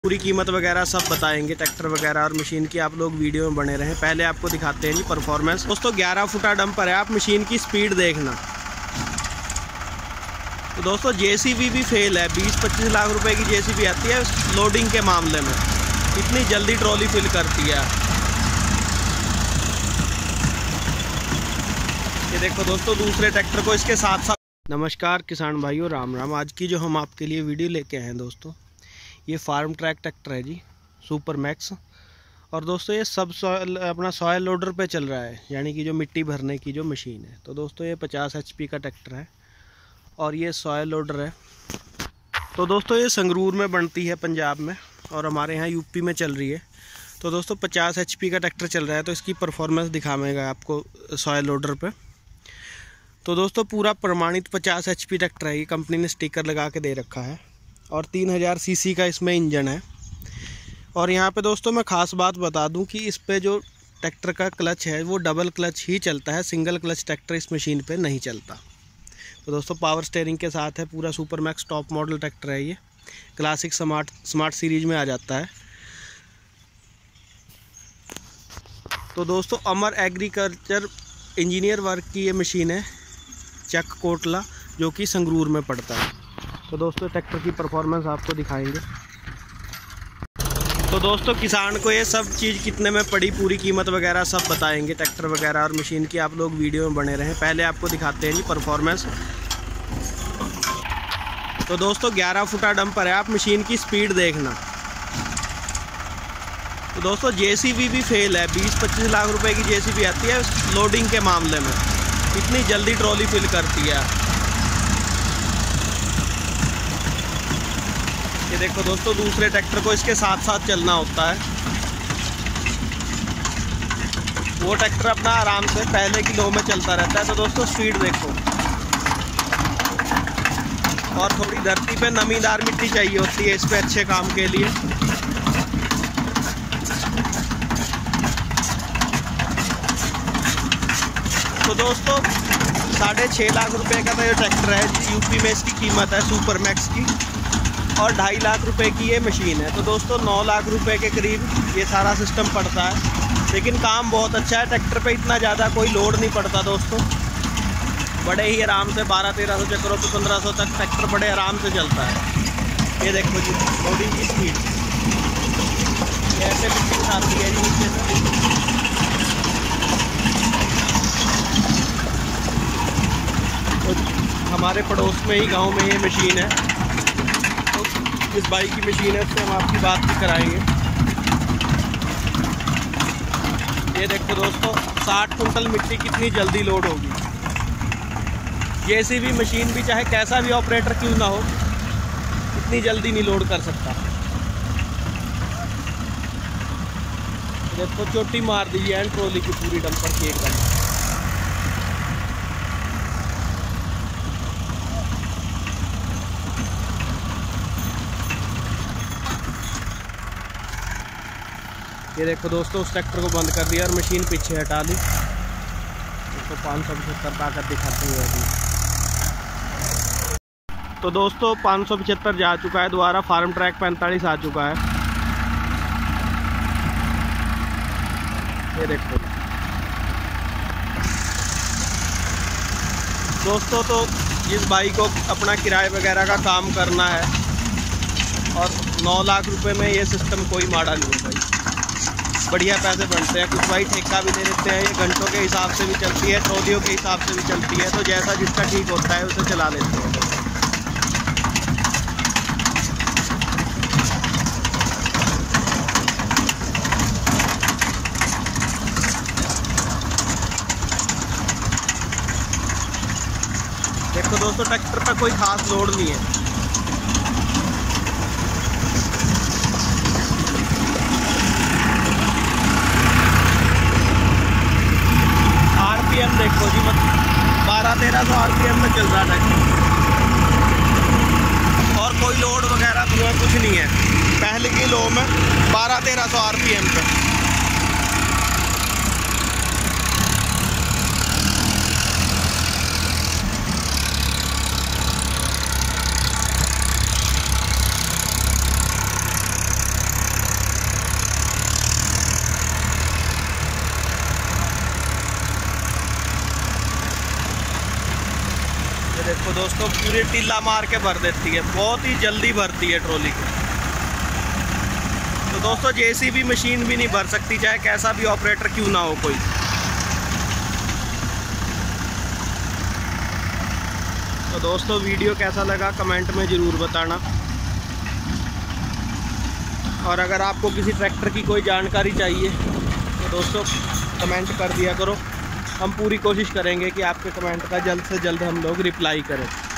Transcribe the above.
पूरी कीमत वगैरह सब बताएंगे ट्रैक्टर वगैरह और मशीन की। आप लोग वीडियो में बने रहें। पहले आपको दिखाते हैं जी परफॉर्मेंस। दोस्तों 11 फुटा डंपर है, आप मशीन की स्पीड देखना। तो दोस्तों जेसीबी भी फेल है। 20-25 लाख रुपए की जेसीबी आती है लोडिंग के मामले में, इतनी जल्दी ट्रॉली फिल करती है। ये देखो दोस्तों दूसरे ट्रैक्टर को इसके साथ साथ। नमस्कार किसान भाइयों, राम राम। आज की जो हम आपके लिए वीडियो लेके आए हैं दोस्तों, ये फार्म ट्रैक ट्रैक्टर है जी, सुपर मैक्स। और दोस्तों ये सब अपना सॉयल लोडर पे चल रहा है, यानी कि जो मिट्टी भरने की जो मशीन है। तो दोस्तों ये 50 HP का ट्रैक्टर है और ये सॉयल लोडर है। तो दोस्तों ये संगरूर में बनती है पंजाब में, और हमारे यहाँ यूपी में चल रही है। तो दोस्तों 50 HP का ट्रैक्टर चल रहा है, तो इसकी परफॉर्मेंस दिखावेगा आपको सॉयल लोडर पे। तो दोस्तों पूरा प्रमाणित 50 HP ट्रैक्टर है, ये कंपनी ने स्टिकर लगा के दे रखा है। और 3000 CC का इसमें इंजन है। और यहाँ पे दोस्तों मैं ख़ास बात बता दूं कि इस पे जो ट्रैक्टर का क्लच है वो डबल क्लच ही चलता है, सिंगल क्लच ट्रैक्टर इस मशीन पे नहीं चलता। तो दोस्तों पावर स्टीयरिंग के साथ है, पूरा super max top model tractor है। ये क्लासिक स्मार्ट सीरीज में आ जाता है। तो दोस्तों अमर एग्रीकल्चर इंजीनियर वर्क की ये मशीन है, चक कोटला, जो कि संगरूर में पड़ता है। तो दोस्तों ट्रैक्टर की परफॉर्मेंस आपको दिखाएंगे। तो दोस्तों किसान को ये सब चीज़ कितने में पड़ी, पूरी कीमत वगैरह सब बताएंगे ट्रैक्टर वगैरह और मशीन की। आप लोग वीडियो में बने रहें। पहले आपको दिखाते हैं जी परफॉर्मेंस। तो दोस्तों 11 फुटा डंपर है, आप मशीन की स्पीड देखना। तो दोस्तों जेसीबी भी फेल है। 20-25 लाख रुपए की जेसीबी आती है लोडिंग के मामले में, इतनी जल्दी ट्रॉली फिल करती है। ये देखो दोस्तों दूसरे ट्रैक्टर को इसके साथ साथ चलना होता है। वो ट्रैक्टर अपना आराम से पहले की लो में चलता रहता है। तो दोस्तों स्पीड देखो। और थोड़ी धरती पे नमीदार मिट्टी चाहिए होती है इस पे अच्छे काम के लिए। तो दोस्तों 6.5 लाख रुपए का तो ये ट्रैक्टर है, यूपी में इसकी कीमत है सुपर मैक्स की। और 2.5 लाख रुपए की ये मशीन है। तो दोस्तों 9 लाख रुपए के करीब ये सारा सिस्टम पड़ता है। लेकिन काम बहुत अच्छा है, ट्रैक्टर पे इतना ज़्यादा कोई लोड नहीं पड़ता दोस्तों। बड़े ही आराम से 1200-1300 चक्करों पे 1500 तक ट्रैक्टर बड़े आराम से चलता है। ये देखो जी लोडिंग की स्पीड ऐसे मिट्टी उठाती है जी नीचे से। तो हमारे पड़ोस में ही गाँव में ये मशीन है, इस भाई की मशीन है, उससे हम आपकी बात भी कराएंगे। ये देखो दोस्तों 60 कुंटल मिट्टी कितनी जल्दी लोड होगी। जेसीबी मशीन भी चाहे कैसा भी ऑपरेटर क्यों ना हो, इतनी जल्दी नहीं लोड कर सकता। देखो चोटी मार दी है ट्रॉली की पूरी डंपर की एकदम। ये देखो दोस्तों उस ट्रैक्टर को बंद कर दिया और मशीन पीछे हटा ली। तो 575 ताकत दिखाते हुए अभी। तो दोस्तों 575 जा चुका है, दोबारा फार्म ट्रैक 45 आ चुका है। ये देखो दोस्तों, तो जिस भाई को अपना किराए वगैरह का काम करना है, और 9 लाख रुपए में ये सिस्टम कोई माड़ा नहीं है भाई, बढ़िया पैसे बनते हैं। कुछ भाई ठेका भी दे देते हैं, ये घंटों के हिसाब से भी चलती है, ट्रॉलियों के हिसाब से भी चलती है। तो जैसा जिसका ठीक होता है उसे चला लेते हैं। देखो दोस्तों ट्रैक्टर पर कोई खास लोड नहीं है। RPM देखो जी, 1200-1300 RPM में चल रहा है ट्रैक्टर। और कोई लोड वगैरह तो कुछ नहीं है, पहले की लो में 1200-1300 RPM पे। आपको दोस्तों पूरे टिल्ला मार के भर देती है, बहुत ही जल्दी भरती है ट्रॉली को। तो दोस्तों जेसीबी मशीन भी नहीं भर सकती, चाहे कैसा भी ऑपरेटर क्यों ना हो कोई। तो दोस्तों वीडियो कैसा लगा कमेंट में ज़रूर बताना, और अगर आपको किसी ट्रैक्टर की कोई जानकारी चाहिए तो दोस्तों कमेंट कर दिया करो। हम पूरी कोशिश करेंगे कि आपके कमेंट का जल्द से जल्द हम लोग रिप्लाई करें।